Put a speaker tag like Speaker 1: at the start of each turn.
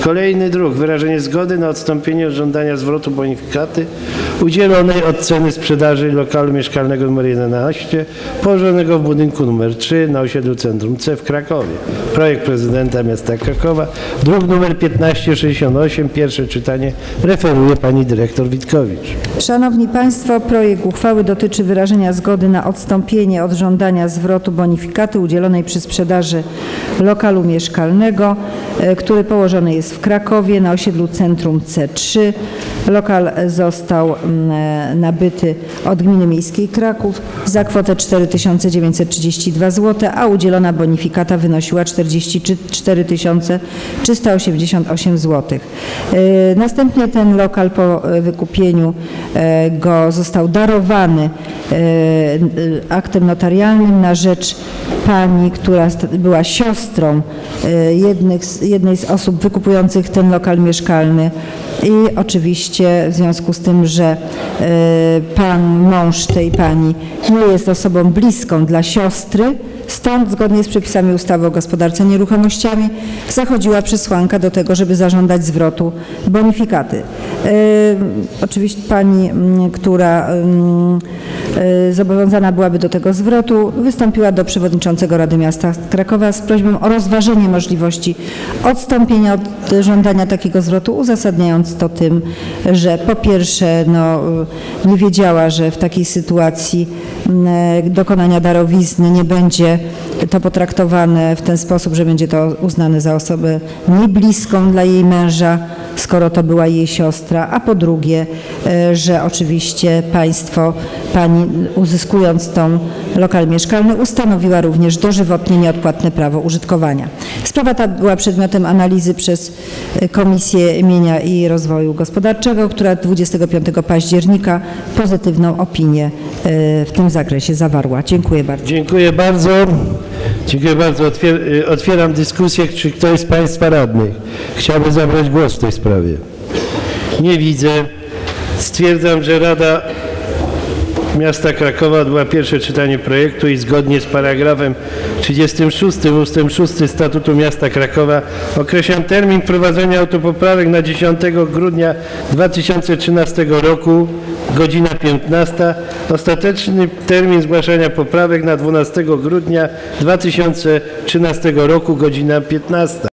Speaker 1: Kolejny druk. Wyrażenie zgody na odstąpienie od żądania zwrotu bonifikaty udzielonej od ceny sprzedaży lokalu mieszkalnego nr 11 położonego w budynku nr 3 na osiedlu Centrum C w Krakowie. Projekt prezydenta miasta Krakowa. Druk nr 1568. Pierwsze czytanie. Referuje pani dyrektor Witkowicz.
Speaker 2: Szanowni Państwo, projekt uchwały dotyczy wyrażenia zgody na odstąpienie od żądania zwrotu bonifikaty udzielonej przy sprzedaży lokalu mieszkalnego, który położony jest w Krakowie na osiedlu Centrum C3. Lokal został nabyty od Gminy Miejskiej Kraków za kwotę 4932 zł, a udzielona bonifikata wynosiła 44 388 zł. Następnie ten lokal po wykupieniu go został darowany aktem notarialnym na rzecz pani, która była siostrą jednej z osób wykupujących ten lokal mieszkalny. I oczywiście w związku z tym, że pan, mąż tej pani nie jest osobą bliską dla siostry, stąd zgodnie z przepisami ustawy o gospodarce nieruchomościami zachodziła przesłanka do tego, żeby zażądać zwrotu bonifikaty. Oczywiście pani, która zobowiązana byłaby do tego zwrotu, wystąpiła do przewodniczącego Rady Miasta Krakowa z prośbą o rozważenie możliwości odstąpienia od żądania takiego zwrotu, uzasadniając to tym, że po pierwsze nie wiedziała, że w takiej sytuacji dokonania darowizny nie będzie to potraktowane w ten sposób, że będzie to uznane za osobę niebliską dla jej męża, skoro to była jej siostra, a po drugie, że oczywiście pani uzyskując tą lokal mieszkalny ustanowiła również dożywotnie nieodpłatne prawo użytkowania. Sprawa ta była przedmiotem analizy przez Komisję Mienia i Rozwoju Gospodarczego, która 25 października pozytywną opinię w tym zakresie zawarła. Dziękuję bardzo.
Speaker 1: Dziękuję bardzo. Dziękuję bardzo. Otwieram dyskusję. Czy ktoś z Państwa radnych chciałby zabrać głos w tej sprawie? Nie widzę. Stwierdzam, że Rada Miasta Krakowa odbyła pierwsze czytanie projektu i zgodnie z paragrafem 36 ust. 6 Statutu Miasta Krakowa określam termin wprowadzenia autopoprawek na 10 grudnia 2013 roku, godzina 15. Ostateczny termin zgłaszania poprawek na 12 grudnia 2013 roku, godzina 15.